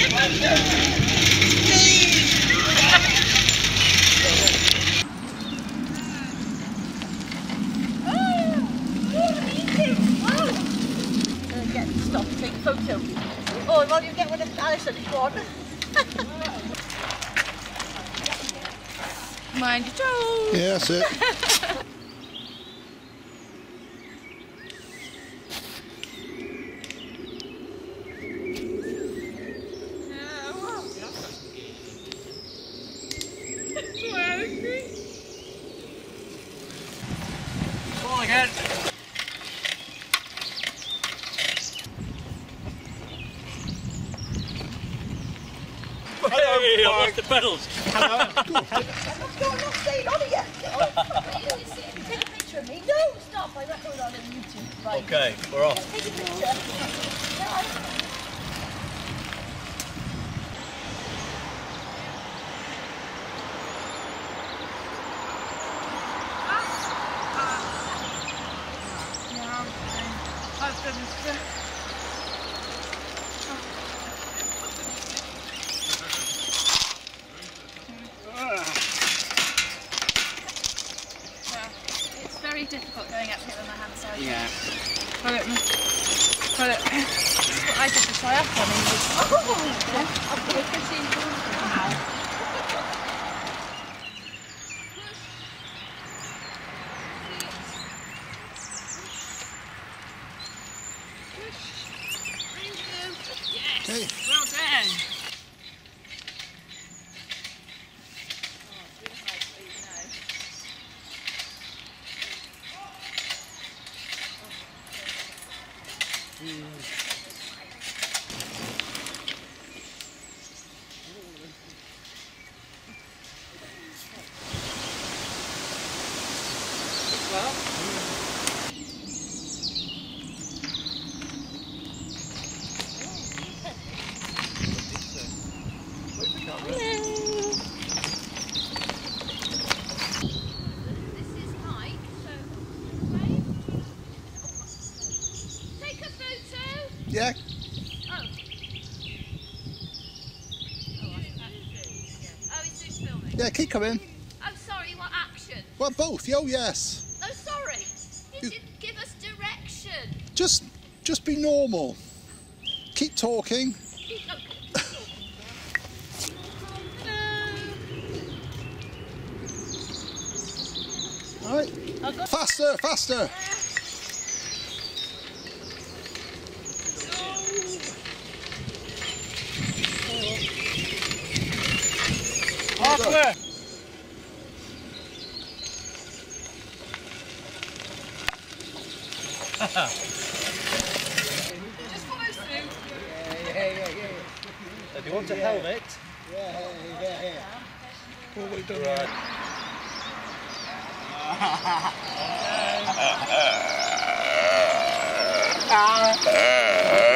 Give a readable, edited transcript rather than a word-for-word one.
Stop and take a photo. Oh, well, you get one of Alison if you want. Mind your toes. Yeah, that's it. Come on again. Hey, I like the pedals. I'm not staying on it yet. Take a picture of me. No, stop. I record on YouTube. Right. Okay, we're off. Take a picture. It's very difficult going uphill on the hand side. Yeah. That's what I did to try up on him. I've got a pretty Yes! Hey. Well done! Yeah. Oh, it's just filming. Yeah, keep coming. Oh, sorry, what action? Well, both. Oh, yes. Oh, sorry. You didn't give us direction. Just be normal. Keep talking. All right. Faster, faster. Halfway. Just follow through. If you want a helmet, right.